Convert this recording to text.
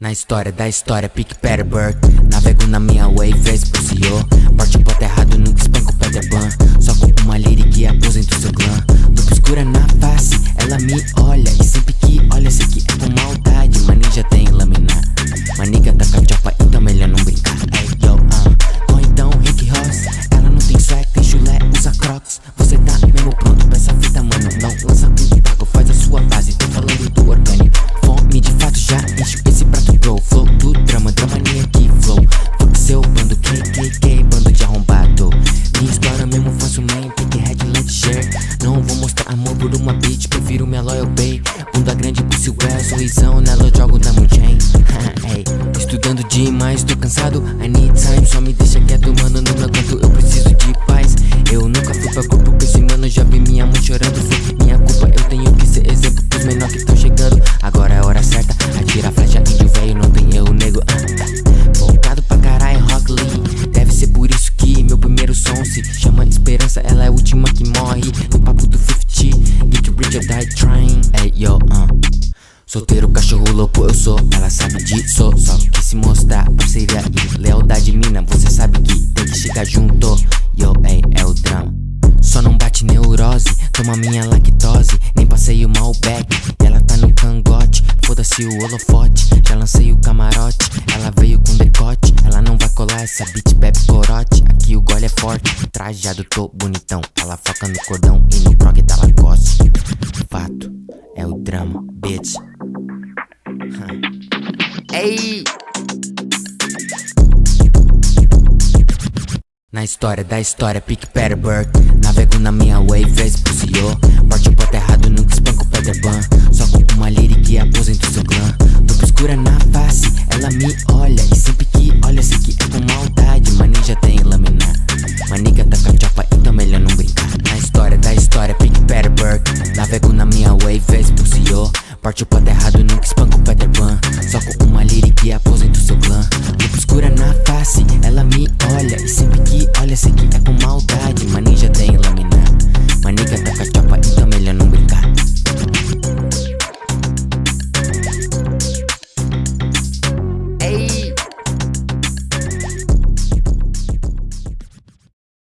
Na história da história, pique Peterbird. Navego na minha wave, Vespucio. Parte pro errado, nunca espanco Peter Pan. Só com uma lyric e aposento seu clã. Lupa escura na face, ela me olha. E sempre que olha, sei que é com maldade. Maninha já tem laminar. Maniga tá com a chapa, então melhor não brincar. Hey yo, ou então Rick Ross. Ela não tem swag, tem chulé, usa crocs. Você tá mesmo pronto pra essa fita, mano. Não lança com pago, faz a sua base. Tô falando do orgânico. Fome de fato já encho esse prato, bro. Flow do drama, dramania que flow. Fuck seu bando, KKK, bando de arrombado. Minha história mesmo faço main, pique head, let share. Não vou mostrar amor por uma bitch, prefiro minha loyal bay. Bunda grande, pussy well, sorrisão, nela eu jogo da chain. Hey, estudando demais, tô cansado, I need time. Só me deixa quieto, mano, no meu canto eu preciso de paz. Eu nunca fui pra grupo com esse mano, já vi minha mãe chorando. Foi minha culpa, eu tenho que ser exemplo pros menor que tão chegando. Agora é a hora certa, atira a flecha, índio velho, não tem erro, nego. Voltado pra caralho, Rock Lee. Deve ser por isso que meu primeiro som se chama Esperança, ela é a última que morre. No papo do 50, get rich or die trying. Hey yo, solteiro, cachorro louco eu sou, ela sabe disso. Só que se mostrar parceria e lealdade, mina, você sabe que tem que chegar junto. Yo, hey, é o drama. Só não bate neurose, toma minha lactose. Nem passei o Malbec, ela tá no cangote. Foda-se o holofote, já lancei o camarote. Ela veio com decote, ela não vai colar, essa bitch bebe corote. Aqui o gole é forte, trajado tô bonitão. Ela foca no cordão e no prog da Lacoste. Fato, é o drama, bitch. Ei! Na história da história, pique Peterbird. Navego na minha wave, Vespucio. Parte pro errado, nunca espanco Peter Pan. Só com uma lyric e aposento seu clã. Lupa escura na face, ela me olha. E sempre que olha, sei que é com maldade. Maninha já tem laminar. Maniga tá com a chapa, então melhor não brincar. Na história da história, pique Peterbird. Navego na minha wave, Vespucio. Parte pro errado, nunca espanco Peter Pan. Só com uma lyric e aposento seu clã. Lupa escura na face, ela me olha. E sempre que olha, sei que é com maldade. Maninha já tem laminar.